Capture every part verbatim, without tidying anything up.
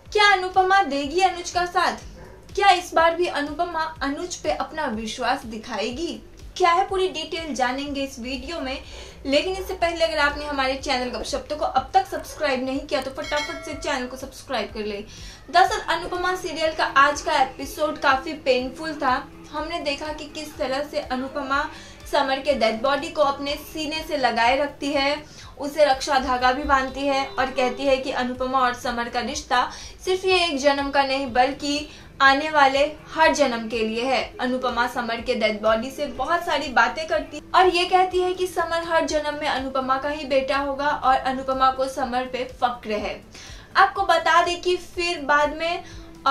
क्या अनुपमा देगी अनुज का साथ? क्या इस बार भी अनुपमा अनुज पे अपना विश्वास दिखाएगी? क्या है पूरी डिटेल जानेंगे इस वीडियो में। लेकिन इससे पहले अगर आपने हमारे चैनल गपशप को अब तक सब्सक्राइब नहीं किया तो फटाफट से चैनल को सब्सक्राइब कर ले। दरअसल अनुपमा सीरियल का आज का एपिसोड काफी पेनफुल था। हमने देखा कि किस तरह से अनुपमा समर के डेड बॉडी को अपने सीने से लगाए रखती है, उसे रक्षा धागा भी बांधती है और कहती है कि अनुपमा और समर का रिश्ता सिर्फ ये एक जन्म का नहीं बल्कि आने वाले हर जन्म के लिए है। अनुपमा समर के डेड बॉडी से बहुत सारी बातें करती और ये कहती है कि समर हर जन्म में अनुपमा का ही बेटा होगा और अनुपमा को समर पे फक्र है। आपको बता दें कि फिर बाद में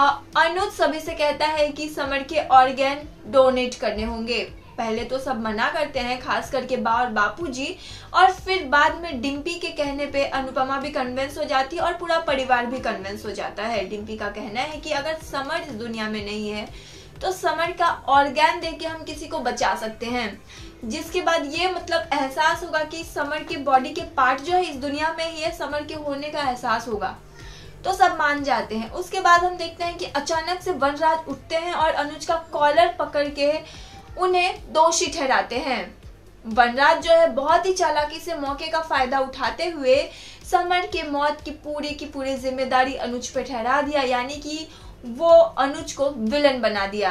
अनुज सभी से कहता है कि समर के ऑर्गन डोनेट करने होंगे। पहले तो सब मना करते हैं, खास करके बा और बापूजी, और फिर बाद में डिम्पी के कहने पे अनुपमा भी कन्विंस हो जाती है और पूरा परिवार भी कन्विंस हो जाता है। डिम्पी का कहना है कि अगर समर इस दुनिया में नहीं है तो समर का ऑर्गन देके हम किसी को बचा सकते हैं, जिसके बाद ये मतलब एहसास होगा कि समर की बॉडी के पार्ट जो है इस दुनिया में ही है, समर के होने का एहसास होगा। तो सब मान जाते हैं। उसके बाद हम देखते हैं कि अचानक से वनराज उठते हैं और अनुज का कॉलर पकड़ के उन्हें दोषी ठहराते हैं। वनराज जो है बहुत ही चालाकी से मौके का फायदा उठाते हुए समर के मौत की पूरी की पूरी जिम्मेदारी अनुज पे ठहरा दिया, यानी कि वो अनुज को विलन बना दिया।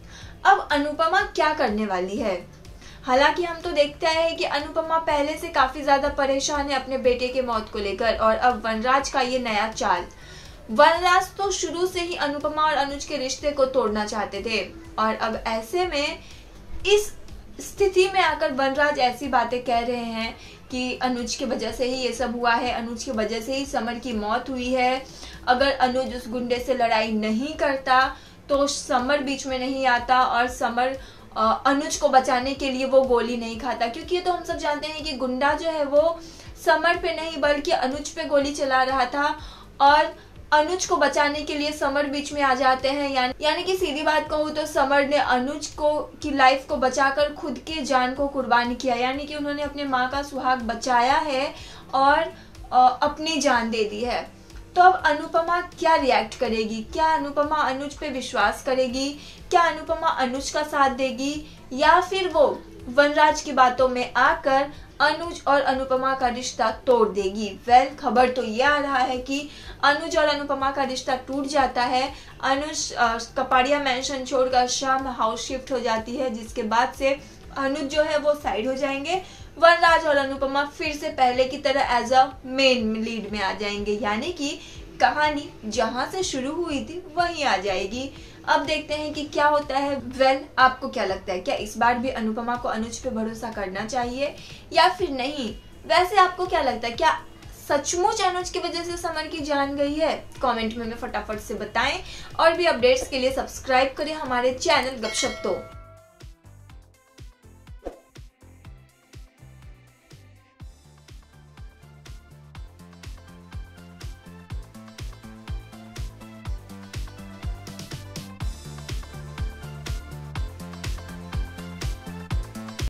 अब अनुपमा क्या करने वाली है? हालांकि हम तो देखते हैं कि अनुपमा पहले से काफी ज्यादा परेशान है अपने बेटे के मौत को लेकर, और अब वनराज का ये नया चाल। वनराज तो शुरू से ही अनुपमा और अनुज के रिश्ते को तोड़ना चाहते थे और अब ऐसे में इस स्थिति में आकर वनराज ऐसी बातें कह रहे हैं कि अनुज की वजह से ही ये सब हुआ है, अनुज की वजह से ही समर की मौत हुई है। अगर अनुज उस गुंडे से लड़ाई नहीं करता तो समर बीच में नहीं आता और समर अनुज को बचाने के लिए वो गोली नहीं खाता, क्योंकि ये तो हम सब जानते हैं कि गुंडा जो है वो समर पे नहीं बल्कि अनुज पे गोली चला रहा था और अनुज को बचाने के लिए समर बीच में आ जाते हैं। यानी यानी कि सीधी बात कहूँ तो समर ने अनुज को की लाइफ को बचाकर खुद के जान को कुर्बान किया, यानी कि उन्होंने अपने माँ का सुहाग बचाया है और अपनी जान दे दी है। तो अब अनुपमा क्या रिएक्ट करेगी? क्या अनुपमा अनुज पे विश्वास करेगी? क्या अनुपमा अनुज का साथ देगी या फिर वो वनराज की बातों में आकर अनुज और अनुपमा का रिश्ता तोड़ देगी? वेल well, खबर तो ये आ रहा है कि अनुज और अनुपमा का रिश्ता टूट जाता है। अनुज कपाड़िया मेंशन छोड़कर शाम हाउस शिफ्ट हो जाती है, जिसके बाद से अनुज जो है वो साइड हो जाएंगे। वनराज और अनुपमा फिर से पहले की तरह एज अ मेन लीड में आ जाएंगे, यानी कि कहानी जहां से शुरू हुई थी वहीं आ जाएगी। अब देखते हैं कि क्या होता है। वेल well, आपको क्या लगता है, क्या इस बार भी अनुपमा को अनुज पे भरोसा करना चाहिए या फिर नहीं? वैसे आपको क्या लगता है, क्या सचमुच अनुज की वजह से समर की जान गई है? कमेंट में हमें फटाफट से बताएं और भी अपडेट्स के लिए सब्सक्राइब करें हमारे चैनल गपशप तो।